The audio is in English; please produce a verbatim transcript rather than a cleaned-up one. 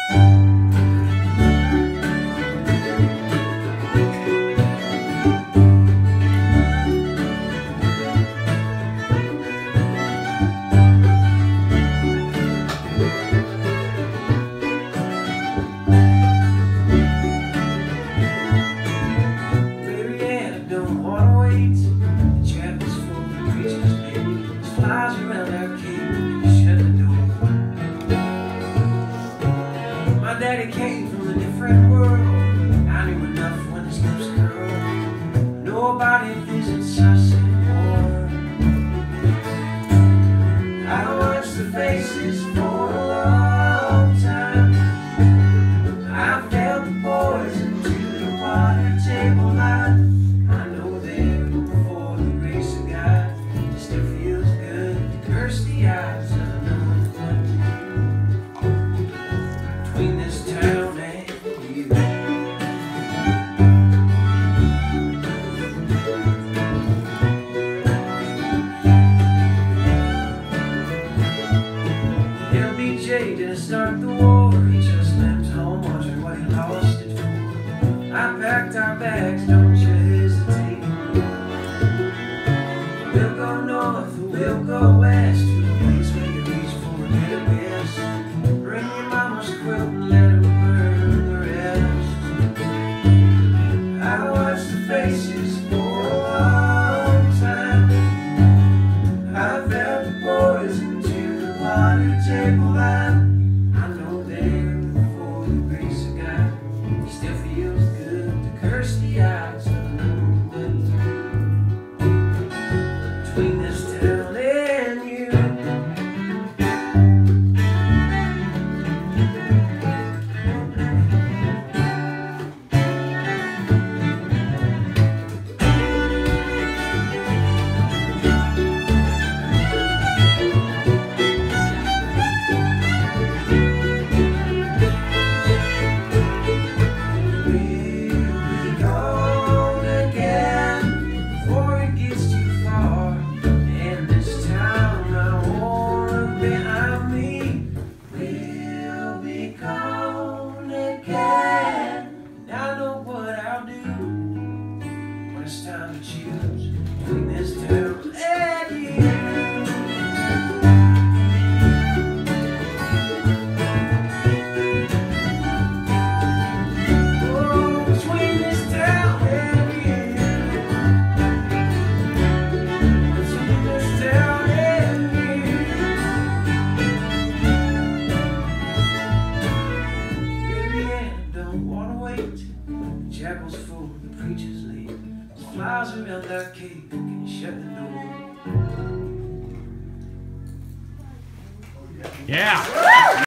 Marianne, don't wanna wait. The chapel's full of preachers, baby. There's flies around our cave, and you shut the door. My daddy came from a different world. I knew enough when his lips curled. Nobody visits us anymore. I watched the faces for a long time. I felt the boys into the water table line. I know they're for the grace of God. It still feels good to curse the eyes of another one between this town and you. L B J didn't start the war. He just left home wondering what he lost it for. I packed our bags, don't you hesitate. We'll go north or we'll go west, to a place where you reach for a bit of best. Bring your mama's quilt and let her burn the rest. I watched the faces for a long time. I felt the boys into the water table line. I know they're for the grace of God. It still feels good to curse the eyes of another one between this town and you. It's time to choose between this town and you. Oh, between this town and you. Between this town and you. Marianne, don't wanna wait. The chapel's full, the preacher's late. Flies around that cave, can you shut the door? Yeah.